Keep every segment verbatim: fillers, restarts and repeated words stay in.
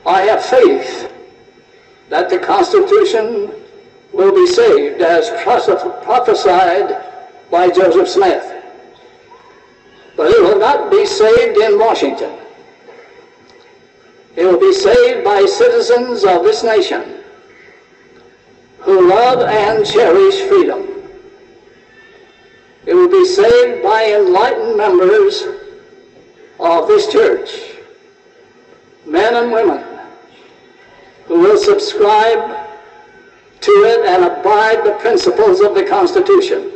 I have faith that the Constitution will be saved as prophesied by Joseph Smith. But it will not be saved in Washington. It will be saved by citizens of this nation who love and cherish freedom. It will be saved by enlightened members of this church, men and women who will subscribe to it and abide the principles of the Constitution.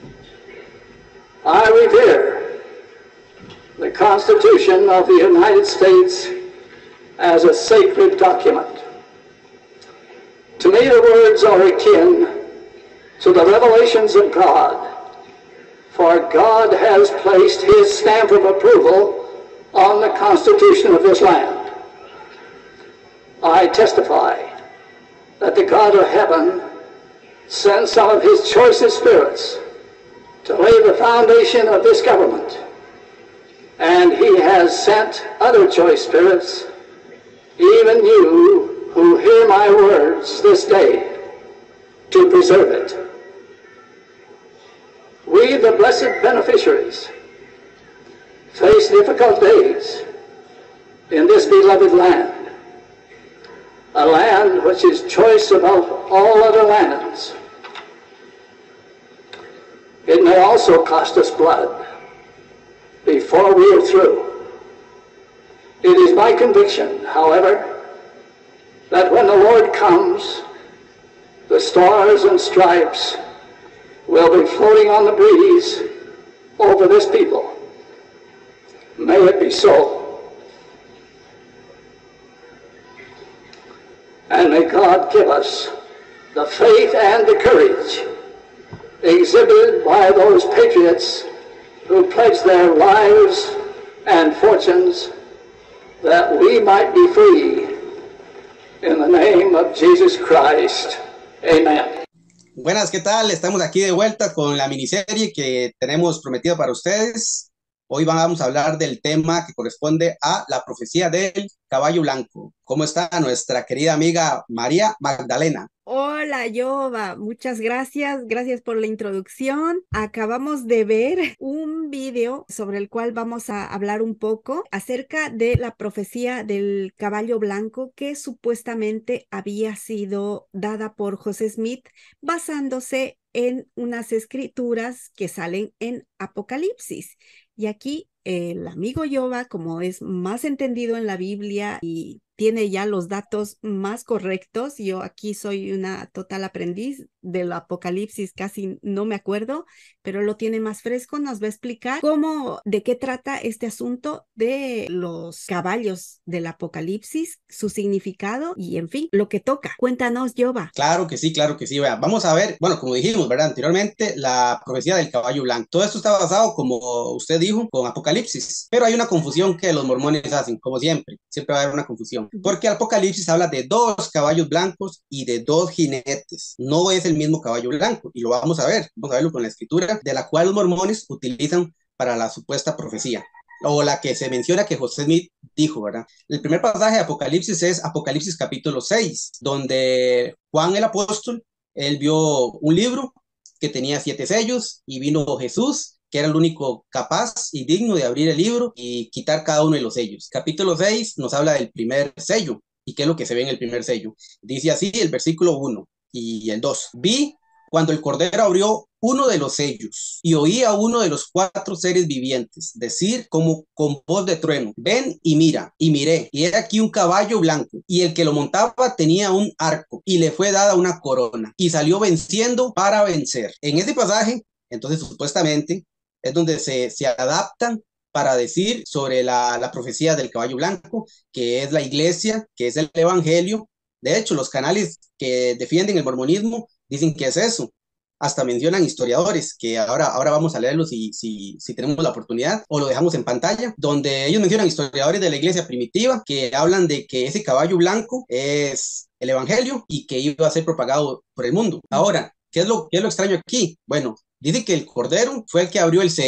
I revere the Constitution of the United States as a sacred document. To me, the words are akin to the revelations of God, for God has placed his stamp of approval on the Constitution of this land. I testify that the God of heaven sent some of his choicest spirits to lay the foundation of this government, and he has sent other choice spirits, even you who hear my words this day, to preserve it. We, the blessed beneficiaries, face difficult days in this beloved land, a land which is choice above all other lands. It may also cost us blood before we are through. It is my conviction, however, that when the Lord comes, the stars and stripes will be floating on the breeze over this people. May it be so. And may God give us the faith and the courage exhibited by those patriots who pledged their lives and fortunes that we might be free. In the name of Jesus Christ. Amen. Buenas, ¿qué tal? Estamos aquí de vuelta con la miniserie que tenemos prometida para ustedes. Hoy vamos a hablar del tema que corresponde a la profecía del caballo blanco. ¿Cómo está nuestra querida amiga María Magdalena? Hola, Yoba, muchas gracias, gracias por la introducción. Acabamos de ver un video sobre el cual vamos a hablar un poco acerca de la profecía del caballo blanco que supuestamente había sido dada por José Smith basándose en unas escrituras que salen en Apocalipsis. Y aquí el amigo Yoba, como es más entendido en la Biblia y tiene ya los datos más correctos, yo aquí soy una total aprendiz del Apocalipsis, casi no me acuerdo, pero lo tiene más fresco, nos va a explicar cómo, de qué trata este asunto de los caballos del Apocalipsis, su significado y en fin, lo que toca. Cuéntanos, Yoba. Claro que sí, claro que sí. Vea, vamos a ver, bueno, como dijimos, ¿verdad? Anteriormente, la profecía del caballo blanco. Todo esto está basado, como usted dijo, con Apocalipsis, pero hay una confusión que los mormones hacen, como siempre, siempre va a haber una confusión, porque Apocalipsis habla de dos caballos blancos y de dos jinetes, no es el mismo caballo blanco, y lo vamos a ver, vamos a verlo con la escritura, de la cual los mormones utilizan para la supuesta profecía, o la que se menciona que José Smith dijo, ¿verdad? El primer pasaje de Apocalipsis es Apocalipsis capítulo seis, donde Juan el apóstol, él vio un libro que tenía siete sellos, y vino Jesús, que era el único capaz y digno de abrir el libro y quitar cada uno de los sellos. Capítulo seis nos habla del primer sello, y qué es lo que se ve en el primer sello. Dice así el versículo uno y el dos. Vi cuando el Cordero abrió uno de los sellos, y oí a uno de los cuatro seres vivientes decir como con voz de trueno: ven y mira. Y miré, y era aquí un caballo blanco, y el que lo montaba tenía un arco, y le fue dada una corona, y salió venciendo para vencer. En este pasaje, entonces, supuestamente, es donde se, se adaptan para decir sobre la, la profecía del caballo blanco, que es la iglesia, que es el evangelio. De hecho, los canales que defienden el mormonismo dicen que es eso. Hasta mencionan historiadores, que ahora, ahora vamos a leerlos si, si, si tenemos la oportunidad, o lo dejamos en pantalla, donde ellos mencionan historiadores de la iglesia primitiva que hablan de que ese caballo blanco es el evangelio y que iba a ser propagado por el mundo. Ahora, ¿qué es lo, qué es lo extraño aquí? Bueno, dice que el Cordero fue el que abrió el sello.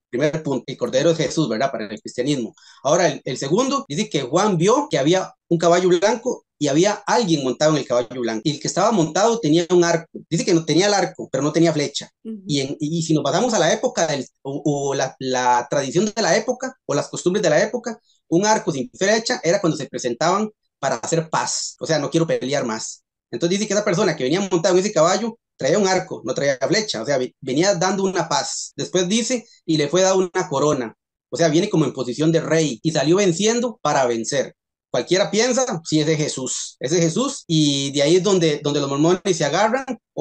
Primer punto, el Cordero es Jesús, ¿verdad? Para el cristianismo. Ahora, el, el segundo dice que Juan vio que había un caballo blanco y había alguien montado en el caballo blanco. Y el que estaba montado tenía un arco. Dice que no tenía el arco, pero no tenía flecha. Uh-huh. y, en, y si nos pasamos a la época del, o, o la, la tradición de la época o las costumbres de la época, un arco sin flecha era cuando se presentaban para hacer paz. O sea, no quiero pelear más. Entonces dice que esa persona que venía montada en ese caballo traía un arco, no traía flecha, o sea, venía dando una paz. Después dice, y le fue dada una corona, o sea, viene como en posición de rey, y salió venciendo para vencer. Cualquiera piensa, sí, ese es Jesús, ese es Jesús, y de ahí es donde, donde los mormones se agarran,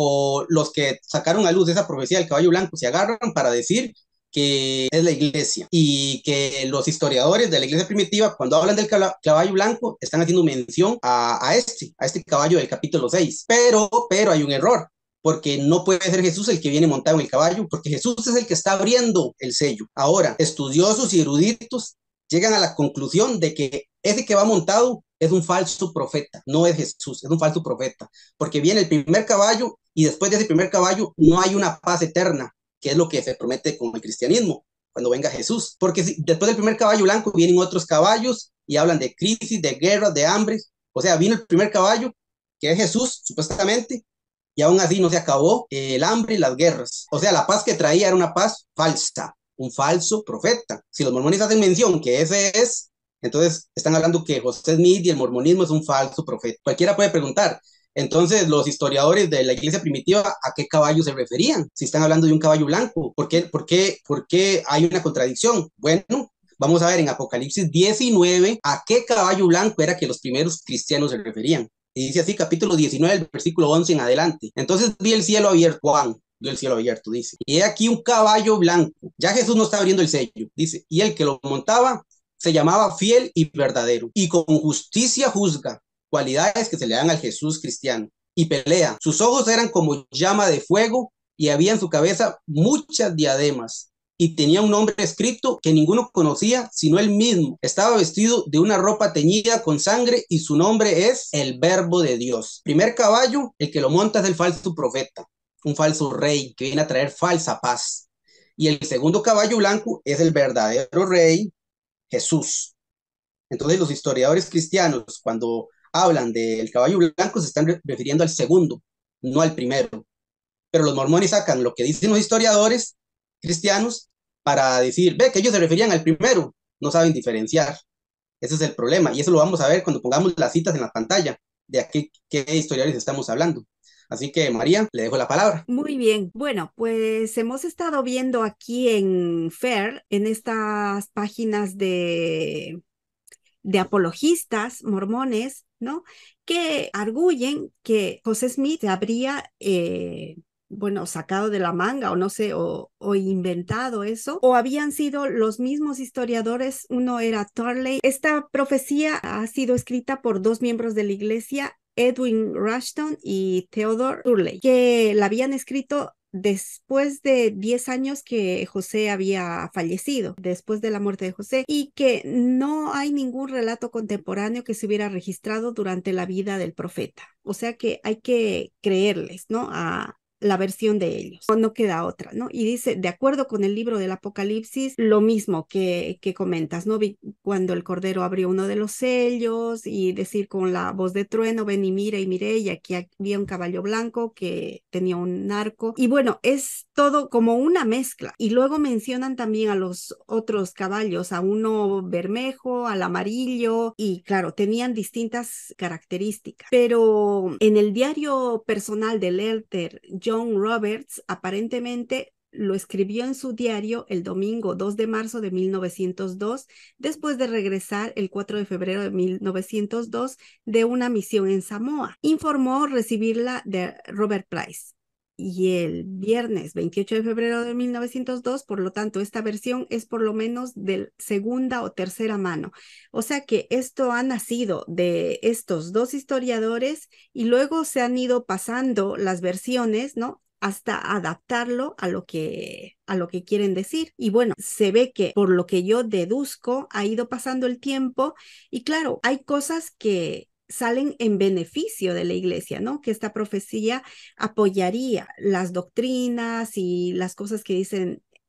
o los que sacaron a luz esa profecía del caballo blanco se agarran para decir que es la iglesia, y que los historiadores de la iglesia primitiva, cuando hablan del caballo blanco, están haciendo mención a, a este, a este caballo del capítulo seis, pero, pero hay un error, porque no puede ser Jesús el que viene montado en el caballo, porque Jesús es el que está abriendo el sello. Ahora, estudiosos y eruditos llegan a la conclusión de que ese que va montado es un falso profeta, no es Jesús, es un falso profeta, porque viene el primer caballo y después de ese primer caballo no hay una paz eterna, que es lo que se promete con el cristianismo, cuando venga Jesús, porque si, después del primer caballo blanco vienen otros caballos y hablan de crisis, de guerras, de hambre, o sea, vino el primer caballo, que es Jesús, supuestamente, y aún así no se acabó eh, el hambre y las guerras. O sea, la paz que traía era una paz falsa, un falso profeta. Si los mormones hacen mención que ese es, entonces están hablando que José Smith y el mormonismo es un falso profeta. Cualquiera puede preguntar, entonces los historiadores de la iglesia primitiva, ¿a qué caballo se referían? Si están hablando de un caballo blanco, ¿por qué, por qué, por qué hay una contradicción? Bueno, vamos a ver en Apocalipsis diecinueve, ¿a qué caballo blanco era que los primeros cristianos se referían? Y dice así, capítulo diecinueve, versículo once en adelante. Entonces vi el cielo abierto, Juan, vio el cielo abierto, dice. Y he aquí un caballo blanco. Ya Jesús no está abriendo el sello, dice. Y el que lo montaba se llamaba Fiel y Verdadero. Y con justicia juzga, cualidades que se le dan al Jesús cristiano. Y pelea. Sus ojos eran como llama de fuego y había en su cabeza muchas diademas. Y tenía un nombre escrito que ninguno conocía, sino él mismo. Estaba vestido de una ropa teñida con sangre y su nombre es el Verbo de Dios. Primer caballo, el que lo monta es el falso profeta, un falso rey que viene a traer falsa paz. Y el segundo caballo blanco es el verdadero rey, Jesús. Entonces los historiadores cristianos, cuando hablan del caballo blanco, se están refiriendo al segundo, no al primero. Pero los mormones sacan lo que dicen los historiadores cristianos para decir, ve que ellos se referían al primero, no saben diferenciar. Ese es el problema y eso lo vamos a ver cuando pongamos las citas en la pantalla de a qué, qué historiadores estamos hablando. Así que María, le dejo la palabra. Muy bien, bueno, pues hemos estado viendo aquí en F A I R, en estas páginas de, de apologistas mormones, ¿no? Que arguyen que José Smith habría... Eh, bueno, sacado de la manga o no sé, o, o inventado eso, o habían sido los mismos historiadores, uno era Turley. Esta profecía ha sido escrita por dos miembros de la iglesia, Edwin Rushton y Theodore Turley, que la habían escrito después de diez años que José había fallecido, después de la muerte de José, y que no hay ningún relato contemporáneo que se hubiera registrado durante la vida del profeta. O sea que hay que creerles, ¿no? A la versión de ellos, no queda otra, ¿no? Y dice, de acuerdo con el libro del Apocalipsis, lo mismo que, que comentas, ¿no? Cuando el Cordero abrió uno de los sellos y decir con la voz de trueno, ven y mira y miré, y aquí había un caballo blanco que tenía un arco, y bueno, es todo como una mezcla, y luego mencionan también a los otros caballos, a uno bermejo, al amarillo, y claro, tenían distintas características, pero en el diario personal del Elder John Roberts, aparentemente lo escribió en su diario el domingo dos de marzo de mil novecientos dos, después de regresar el cuatro de febrero de mil novecientos dos de una misión en Samoa. Informó recibirla de Robert Price. Y el viernes veintiocho de febrero de mil novecientos dos, por lo tanto, esta versión es por lo menos de segunda o tercera mano. O sea que esto ha nacido de estos dos historiadores y luego se han ido pasando las versiones, ¿no? Hasta adaptarlo a lo que a lo que quieren decir. Y bueno, se ve que por lo que yo deduzco, ha ido pasando el tiempo y claro, hay cosas que salen en beneficio de la iglesia, ¿no? Que esta profecía apoyaría las doctrinas y las cosas que dicen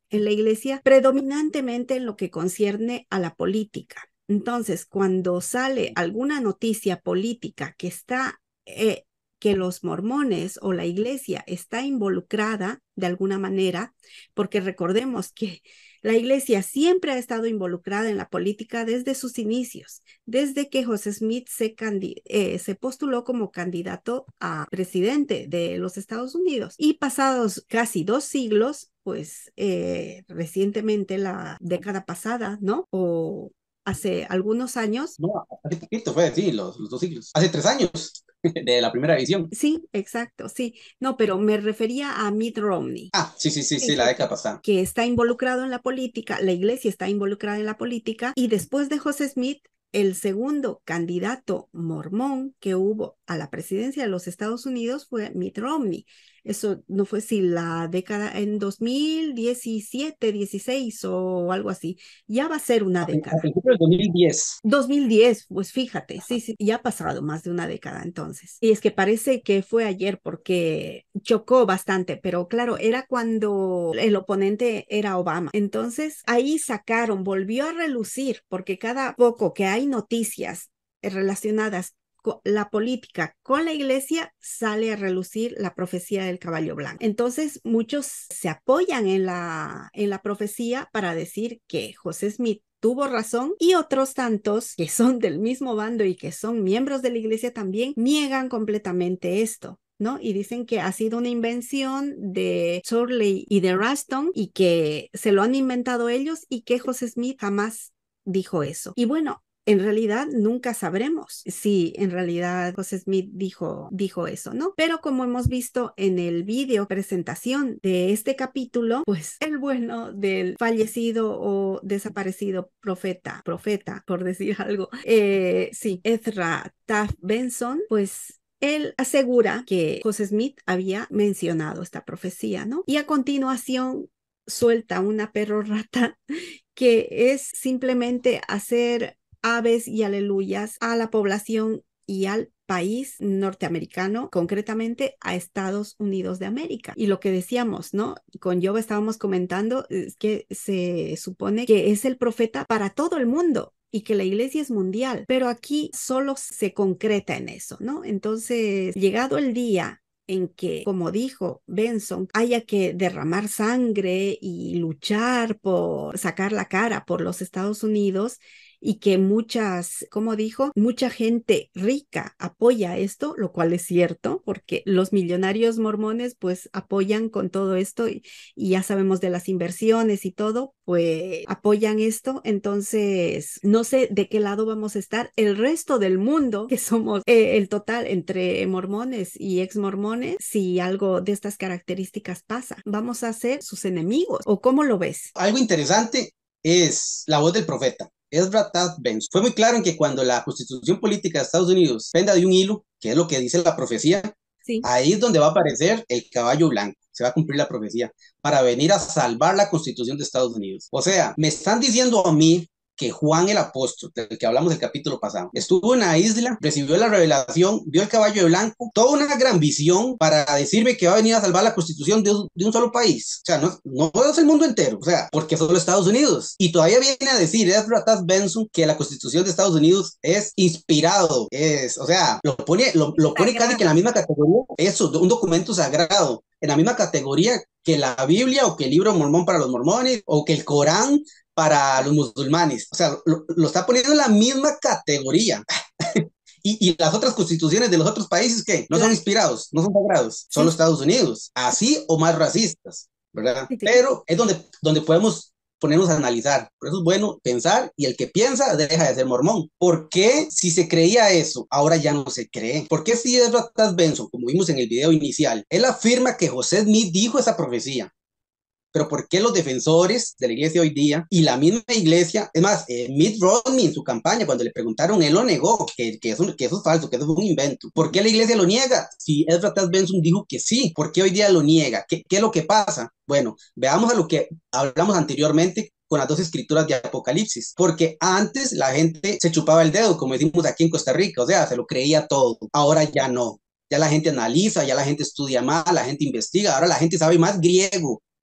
en la iglesia, predominantemente en lo que concierne a la política. Entonces, cuando sale alguna noticia política que está, eh, que los mormones o la iglesia está involucrada de alguna manera, porque recordemos que la iglesia siempre ha estado involucrada en la política desde sus inicios, desde que José Smith se, eh, se postuló como candidato a presidente de los Estados Unidos. Y pasados casi dos siglos, pues eh, recientemente la década pasada, ¿no? O hace algunos años. No, hace poquito fue, sí, los, los dos siglos. Hace tres años de la primera edición. Sí, exacto, sí. No, pero me refería a Mitt Romney. Ah, sí, sí, sí, sí, la década pasada. Que está involucrado en la política, la iglesia está involucrada en la política, y después de José Smith, el segundo candidato mormón que hubo a la presidencia de los Estados Unidos fue Mitt Romney. Eso no fue si la década en dos mil diecisiete, dieciséis o algo así. Ya va a ser una década. A principios del dos mil diez. dos mil diez, pues fíjate, sí, sí, ya ha pasado más de una década entonces. Y es que parece que fue ayer porque chocó bastante, pero claro, era cuando el oponente era Obama. Entonces ahí sacaron, volvió a relucir, porque cada poco que hay noticias relacionadas la política con la iglesia, sale a relucir la profecía del caballo blanco. Entonces muchos se apoyan en la, en la profecía para decir que José Smith tuvo razón, y otros tantos que son del mismo bando y que son miembros de la iglesia también niegan completamente esto, ¿no? Y dicen que ha sido una invención de Turley y de Raston, y que se lo han inventado ellos, y que José Smith jamás dijo eso. Y bueno, en realidad nunca sabremos si en realidad José Smith dijo, dijo eso, ¿no? Pero como hemos visto en el video presentación de este capítulo, pues el bueno del fallecido o desaparecido profeta, profeta, por decir algo, eh, sí, Ezra Taft Benson, pues él asegura que José Smith había mencionado esta profecía, ¿no? Y a continuación suelta una perorrata que es simplemente hacer aves y aleluyas a la población y al país norteamericano, concretamente a Estados Unidos de América. Y lo que decíamos, ¿no? Con Yoba estábamos comentando, es que se supone que es el profeta para todo el mundo y que la iglesia es mundial, pero aquí solo se concreta en eso, ¿no? Entonces, llegado el día en que, como dijo Benson, haya que derramar sangre y luchar por sacar la cara por los Estados Unidos, y que muchas, como dijo, mucha gente rica apoya esto, lo cual es cierto, porque los millonarios mormones pues apoyan con todo esto, y, y ya sabemos de las inversiones y todo, pues apoyan esto. Entonces no sé de qué lado vamos a estar el resto del mundo, que somos eh, el total entre mormones y ex mormones. Si algo de estas características pasa, ¿vamos a ser sus enemigos o cómo lo ves? Algo interesante es la voz del profeta. Ezra Taft Benson fue muy claro en que cuando la constitución política de Estados Unidos penda de un hilo, que es lo que dice la profecía, sí, ahí es donde va a aparecer el caballo blanco, se va a cumplir la profecía, para venir a salvar la constitución de Estados Unidos. O sea, me están diciendo a mí que Juan el apóstol, del que hablamos el capítulo pasado, estuvo en la isla, recibió la revelación, vio el caballo de blanco, toda una gran visión para decirme que va a venir a salvar la constitución de un, de un solo país. O sea, no, no es el mundo entero, o sea, porque solo Estados Unidos. Y todavía viene a decir Ezra Taft Benson que la constitución de Estados Unidos es inspirado, es, o sea, lo pone, lo, lo pone casi que en la misma categoría, eso, un documento sagrado, en la misma categoría que la Biblia o que el libro mormón para los mormones o que el Corán para los musulmanes. O sea, lo, lo está poniendo en la misma categoría. y, y las otras constituciones de los otros países, ¿qué? No son inspirados, no son sagrados, son los Estados Unidos, así o más racistas, ¿verdad? Sí, sí. Pero es donde, donde podemos ponernos a analizar. Por eso es bueno pensar, y el que piensa deja de ser mormón. ¿Por qué si se creía eso, ahora ya no se cree? ¿Por qué si Ezra Taft Benson, como vimos en el video inicial, él afirma que José Smith dijo esa profecía? Pero ¿por qué los defensores de la iglesia hoy día y la misma iglesia, es más, eh, Mitt Romney en su campaña, cuando le preguntaron, él lo negó, que, que, eso, que eso es falso, que eso es un invento? ¿Por qué la iglesia lo niega? Si Ezra Taft Benson dijo que sí, ¿por qué hoy día lo niega? ¿Qué, qué es lo que pasa? Bueno, veamos a lo que hablamos anteriormente con las dos escrituras de Apocalipsis, porque antes la gente se chupaba el dedo, como decimos aquí en Costa Rica, o sea, se lo creía todo, ahora ya no. Ya la gente analiza, ya la gente estudia más, la gente investiga, ahora la gente sabe más griego,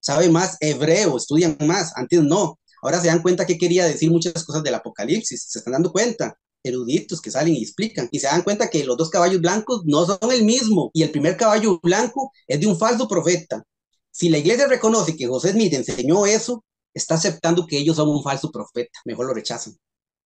sabe más hebreo, estudian más, antes no. Ahora se dan cuenta que quería decir muchas cosas del Apocalipsis, se están dando cuenta, eruditos que salen y explican, y se dan cuenta que los dos caballos blancos no son el mismo, y el primer caballo blanco es de un falso profeta. Si la iglesia reconoce que José Smith enseñó eso, está aceptando que ellos son un falso profeta, mejor lo rechazan.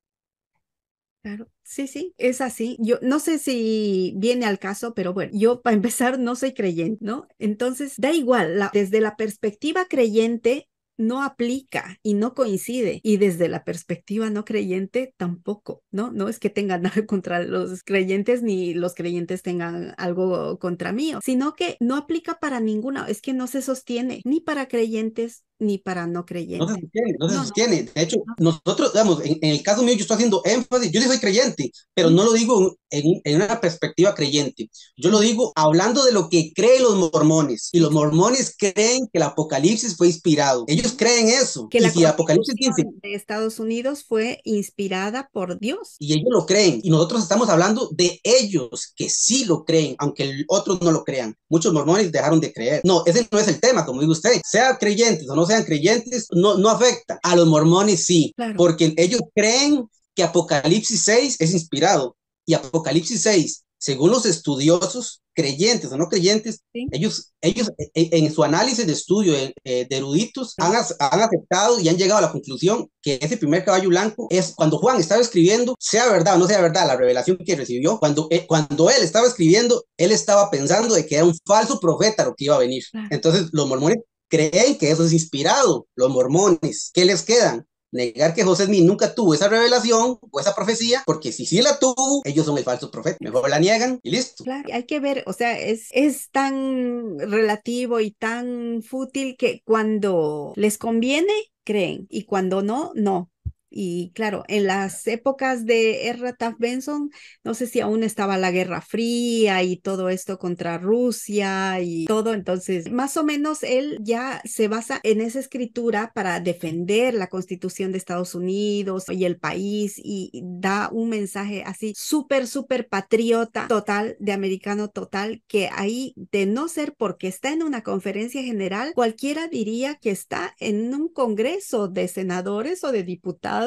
Claro, sí, sí, es así. Yo no sé si viene al caso, pero bueno, yo para empezar no soy creyente, ¿no? Entonces, da igual, la, desde la perspectiva creyente no aplica y no coincide, y desde la perspectiva no creyente tampoco, ¿no? No es que tenga nada contra los creyentes ni los creyentes tengan algo contra mí, sino que no aplica para ninguna, es que no se sostiene ni para creyentes ni para no No se creyentes. sostiene, no se No, no, sostiene. De hecho, no. nosotros, digamos, en, en el caso mío, yo estoy haciendo énfasis, yo sí soy creyente, pero no lo digo en, en una perspectiva creyente. Yo lo digo hablando de lo que creen los mormones. Y los mormones creen que el Apocalipsis fue inspirado. Ellos creen eso. Que Y la si el Apocalipsis dice, Constitución de Estados Unidos fue inspirada por Dios. y ellos lo creen, y nosotros estamos hablando de ellos que sí lo creen, aunque el- otros no lo crean. Muchos mormones dejaron de creer. No, ese no es el tema, como dice usted. Sean creyentes o no sean creyentes, no, no afecta. A los mormones sí, Claro. porque ellos creen que Apocalipsis seis es inspirado. Y Apocalipsis seis, según los estudiosos, creyentes o no creyentes, Sí. ellos, ellos en, en su análisis de estudio eh, de eruditos han, han aceptado y han llegado a la conclusión que ese primer caballo blanco es cuando Juan estaba escribiendo, sea verdad o no sea verdad, la revelación que recibió, cuando, eh, cuando él estaba escribiendo, él estaba pensando de que era un falso profeta lo que iba a venir. Claro. Entonces los mormones creen que eso es inspirado. Los mormones, ¿qué les quedan? Negar que José Smith nunca tuvo esa revelación o esa profecía, porque si sí la tuvo, ellos son el falso profeta. Mejor la niegan y listo. Claro, hay que ver, o sea, es, es tan relativo y tan fútil que cuando les conviene, creen, y cuando no, no. Y claro, en las épocas de R. Taft Benson, no sé si aún estaba la Guerra Fría y todo esto contra Rusia y todo, entonces más o menos él ya se basa en esa escritura para defender la Constitución de Estados Unidos y el país y da un mensaje así súper, súper patriota total, de americano total, que ahí de no ser porque está en una conferencia general, cualquiera diría que está en un congreso de senadores o de diputados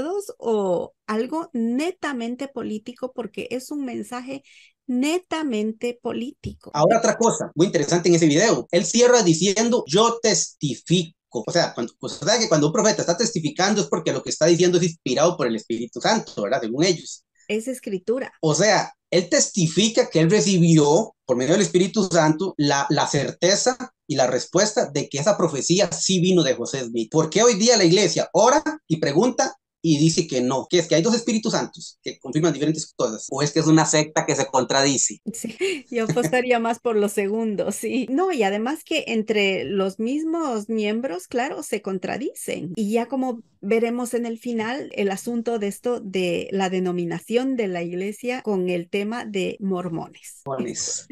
o algo netamente político, porque es un mensaje netamente político. Ahora otra cosa muy interesante en ese video, él cierra diciendo yo testifico. O sea, cuando, pues, o sea que cuando un profeta está testificando es porque lo que está diciendo es inspirado por el Espíritu Santo, ¿verdad? Según ellos. Es escritura. O sea, él testifica que él recibió por medio del Espíritu Santo la, la certeza y la respuesta de que esa profecía sí vino de José Smith. ¿Por qué hoy día la iglesia ora y pregunta y dice que no? Que es que hay dos Espíritus Santos que confirman diferentes cosas, o es que es una secta que se contradice. Sí, yo apostaría más por los segundos, sí. No, y además que entre los mismos miembros, claro, se contradicen. Y ya como veremos en el final, el asunto de esto de la denominación de la iglesia con el tema de mormones. Mormones.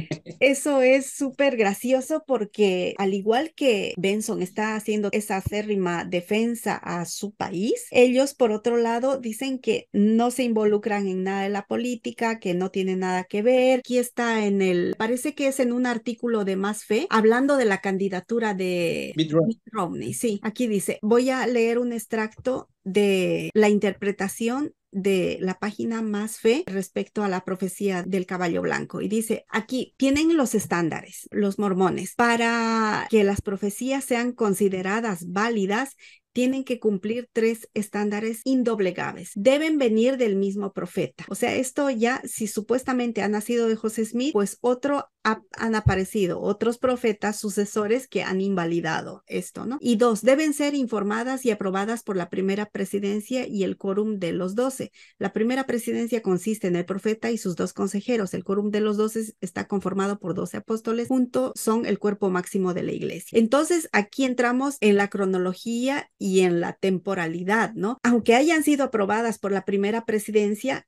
Eso es súper gracioso porque al igual que Benson está haciendo esa acérrima defensa a su país, ellos por otro lado dicen que no se involucran en nada de la política, que no tienen nada que ver. Aquí está en el, parece que es en un artículo de Más Fe, hablando de la candidatura de Mitt Romney. Mitt Romney. Sí, aquí dice, voy a leer un extracto de la interpretación de la página Más Fe respecto a la profecía del caballo blanco. Y dice, aquí tienen los estándares, los mormones, para que las profecías sean consideradas válidas. Tienen que cumplir tres estándares indoblegables. Deben venir del mismo profeta. O sea, esto ya, si supuestamente ha nacido de José Smith, pues otro ha, han aparecido, otros profetas sucesores que han invalidado esto, ¿no? Y dos, deben ser informadas y aprobadas por la primera presidencia y el quórum de los doce. La primera presidencia consiste en el profeta y sus dos consejeros. El quórum de los doce está conformado por doce apóstoles. Juntos son el cuerpo máximo de la iglesia. Entonces, aquí entramos en la cronología y en la temporalidad, ¿no? Aunque hayan sido aprobadas por la primera presidencia, claro,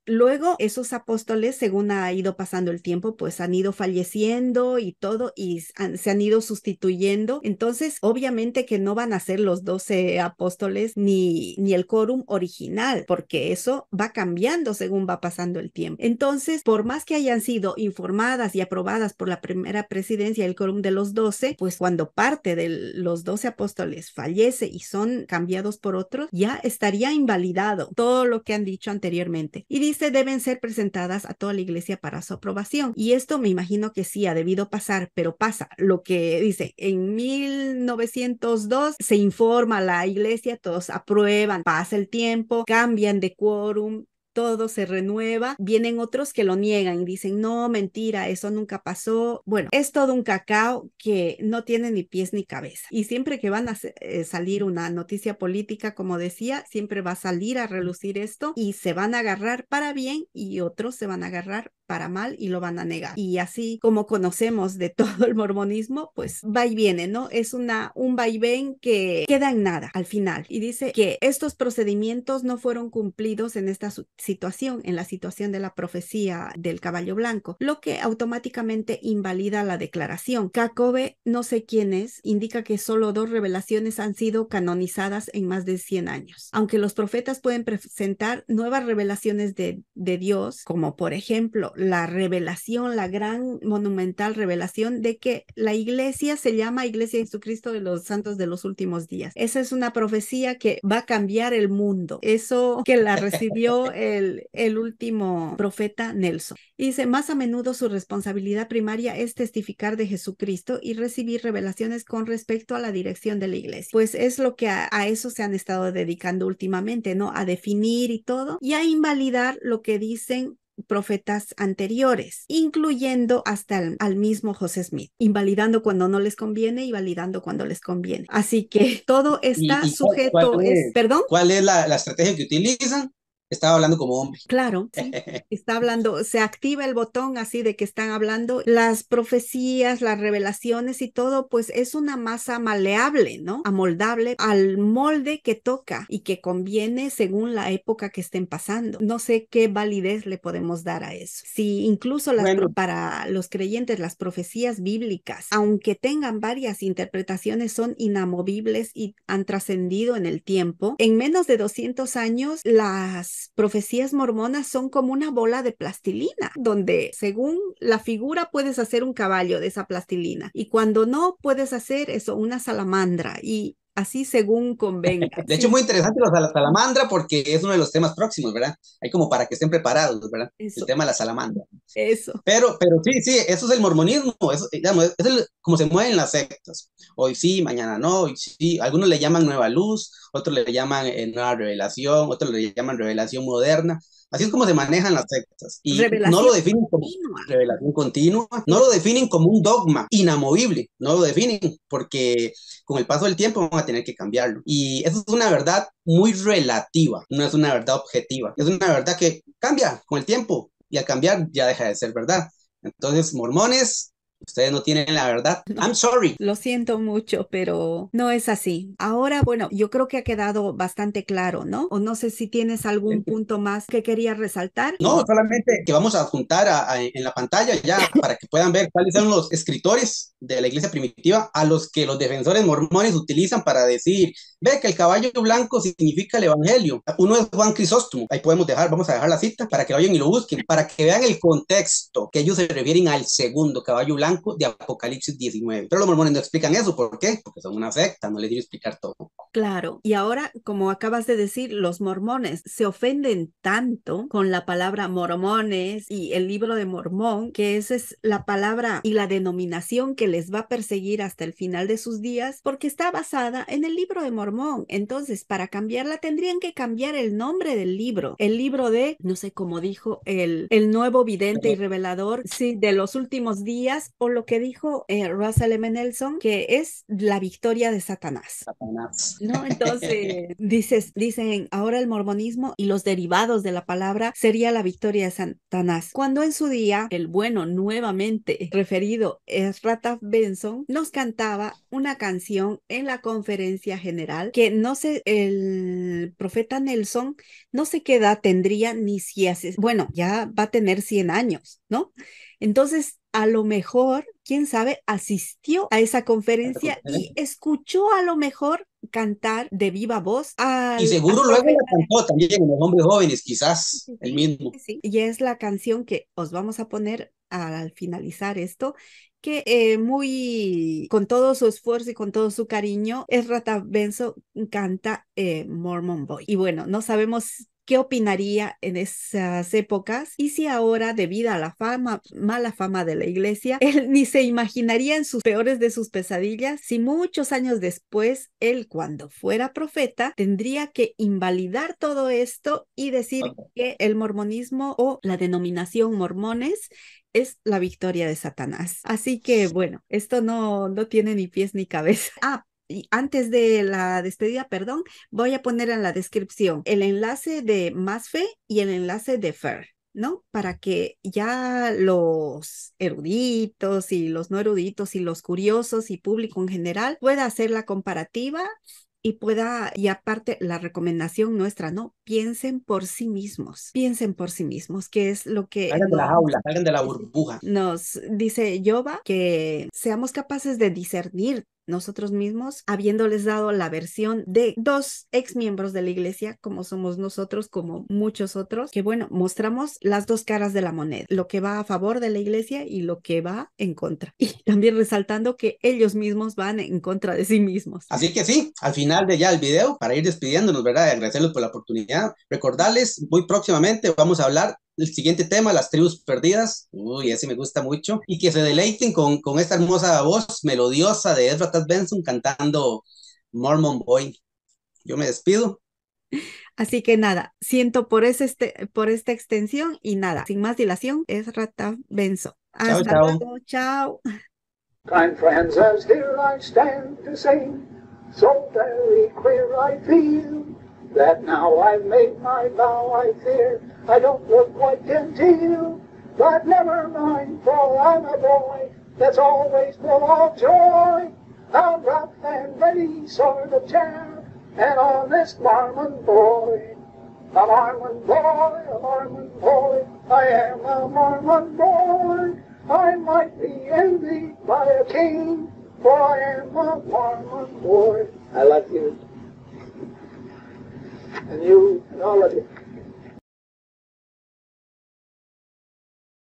luego esos apóstoles, según ha ido pasando el tiempo, pues han ido falleciendo y todo, y han, se han ido sustituyendo. Entonces, obviamente que no van a ser los doce apóstoles ni, ni el quórum original, porque eso va cambiando según va pasando el tiempo. Entonces, por más que hayan sido informadas y aprobadas por la primera presidencia, el quórum de los doce, pues cuando parte de los doce apóstoles fallece y son cambiados por otros, ya estaría invalidado todo lo que han dicho anteriormente. Y dice, deben ser presentadas a toda la iglesia para su aprobación. Y esto me imagino que sí ha debido pasar, pero pasa lo que dice, en mil novecientos dos se informa a la iglesia, todos aprueban, pasa el tiempo, cambian de quórum, todo se renueva, vienen otros que lo niegan y dicen, no, mentira, eso nunca pasó. Bueno, es todo un cacao que no tiene ni pies ni cabeza. Y siempre que van a eh, salir una noticia política, como decía, siempre va a salir a relucir esto y se van a agarrar para bien y otros se van a agarrar para mal y lo van a negar. Y así como conocemos de todo el mormonismo, pues va y viene, ¿no? Es una, un vaivén que queda en nada al final. Y dice que estos procedimientos no fueron cumplidos en esta situación, en la situación de la profecía del caballo blanco, lo que automáticamente invalida la declaración. Jacobe, no sé quién es, indica que solo dos revelaciones han sido canonizadas en más de cien años. Aunque los profetas pueden presentar nuevas revelaciones de, de Dios, como por ejemplo la revelación, la gran monumental revelación de que la iglesia se llama Iglesia de Jesucristo de los Santos de los Últimos Días. Esa es una profecía que va a cambiar el mundo. Eso que la recibió el, el último profeta Nelson. Y dice, más a menudo su responsabilidad primaria es testificar de Jesucristo y recibir revelaciones con respecto a la dirección de la iglesia. Pues es lo que a, a eso se han estado dedicando últimamente, ¿no? A definir y todo, y a invalidar lo que dicen profetas anteriores, incluyendo hasta el, al mismo José Smith, invalidando cuando no les conviene y validando cuando les conviene. Así que todo está ¿Y, y cuál, sujeto, cuál es, es, ¿perdón? cuál es la, la estrategia que utilizan? Estaba hablando como hombre. Claro, sí. Está hablando, se activa el botón así de que están hablando las profecías, las revelaciones y todo, pues es una masa maleable, ¿no? Amoldable al molde que toca y que conviene según la época que estén pasando. No sé qué validez le podemos dar a eso. Si incluso las Bueno, pro- para los creyentes las profecías bíblicas, aunque tengan varias interpretaciones, son inamovibles y han trascendido en el tiempo. En menos de doscientos años, las profecías mormonas son como una bola de plastilina, donde según la figura puedes hacer un caballo de esa plastilina y cuando no puedes hacer eso, una salamandra y así según convenga. de hecho, Sí, muy interesante los de la salamandra porque es uno de los temas próximos, ¿verdad? Hay como para que estén preparados, ¿verdad? El eso, tema de la salamandra. eso. Pero, pero sí, sí, eso es el mormonismo, eso, digamos, es el, como se mueven las sectas. Hoy sí, mañana no, hoy sí. Algunos le llaman nueva luz, otros le llaman eh, nueva revelación, otros le llaman revelación moderna. Así es como se manejan las sectas. Y no lo Revelación definen como continua. revelación continua, no Es, lo definen como un dogma inamovible, no lo definen porque con el paso del tiempo van a tener que cambiarlo. Y eso es una verdad muy relativa, no es una verdad objetiva. Es una verdad que cambia con el tiempo y al cambiar ya deja de ser verdad. Entonces, mormones, ustedes no tienen la verdad. no. I'm sorry. Lo siento mucho, pero no es así. Ahora, bueno, yo creo que ha quedado bastante claro, ¿no? O no sé si tienes algún punto más que querías resaltar. No, solamente que vamos a juntar a, a, en la pantalla ya para que puedan ver cuáles son los escritores de la iglesia primitiva a los que los defensores mormones utilizan para decir, ve que el caballo blanco significa el evangelio. Uno es Juan Crisóstomo, ahí podemos dejar, vamos a dejar la cita para que vayan y lo busquen, para que vean el contexto, que ellos se refieren al segundo caballo blanco de Apocalipsis diecinueve. Pero los mormones no explican eso, ¿por qué? Porque son una secta, no les quiero explicar todo. Claro, y ahora, como acabas de decir, los mormones se ofenden tanto con la palabra mormones y el libro de Mormón, que esa es la palabra y la denominación que les va a perseguir hasta el final de sus días, porque está basada en el libro de Mormón. Entonces, para cambiarla, tendrían que cambiar el nombre del libro, el libro de, no sé cómo dijo, el, el nuevo vidente y revelador, sí, de los últimos días, o lo que dijo eh, Russell M. Nelson, que es la victoria de Satanás. Satanás. ¿No? Entonces, dices, dicen, ahora el mormonismo y los derivados de la palabra sería la victoria de Satanás. Cuando en su día, el bueno nuevamente referido es Rata Benson nos cantaba una canción en la conferencia general que no sé, el profeta Nelson, no sé qué edad tendría ni si hace, bueno, ya va a tener cien años, ¿no? Entonces, a lo mejor, quién sabe, asistió a esa conferencia y escuchó a lo mejor cantar de viva voz Y al, al seguro luego profeta. la cantó también en los hombres jóvenes, quizás, Sí, el sí, mismo. sí, sí. Y es la canción que os vamos a poner al finalizar esto, que eh, muy, con todo su esfuerzo y con todo su cariño, Ezra Taft Benson canta eh, Mormon Boy. Y bueno, no sabemos qué opinaría en esas épocas y si ahora, debido a la fama, mala fama de la iglesia, él ni se imaginaría en sus peores de sus pesadillas si muchos años después, él cuando fuera profeta, tendría que invalidar todo esto y decir que el mormonismo o la denominación mormones es la victoria de Satanás. Así que bueno, esto no, no tiene ni pies ni cabeza. Ah, y antes de la despedida, perdón, voy a poner en la descripción el enlace de Más Fe y el enlace de Fer, ¿no? Para que ya los eruditos y los no eruditos y los curiosos y público en general pueda hacer la comparativa y pueda, y aparte la recomendación nuestra, ¿no? Piensen por sí mismos, piensen por sí mismos, que es lo que Salgan de la nos, jaula, salgan de la burbuja. nos dice Yoba, que seamos capaces de discernir nosotros mismos, habiéndoles dado la versión de dos ex miembros de la iglesia, como somos nosotros, como muchos otros, que bueno, mostramos las dos caras de la moneda, lo que va a favor de la iglesia y lo que va en contra. Y también resaltando que ellos mismos van en contra de sí mismos. Así que sí, al final de ya el video, para ir despidiéndonos, ¿verdad? Y agradecerles por la oportunidad. Recordarles, muy próximamente vamos a hablar del siguiente tema, las tribus perdidas. Uy, ese me gusta mucho. Y que se deleiten con, con esta hermosa voz melodiosa de Ezra Taft Benson cantando Mormon Boy. Yo me despido. Así que nada, siento por, ese este, por esta extensión y nada, sin más dilación, Ezra Taft Benson. Chao, Hasta chao. luego, chao. Kind friends, as here I stand to say, so very queer I feel, that now I've made my vow, I fear I don't look quite genteel, but never mind, for I'm a boy that's always full of joy, a rough and ready sort of chap, an honest Mormon boy. A Mormon boy, a Mormon boy, I am a Mormon boy. I might be envied by a king, for I am a Mormon boy. I love you. And you and all of you.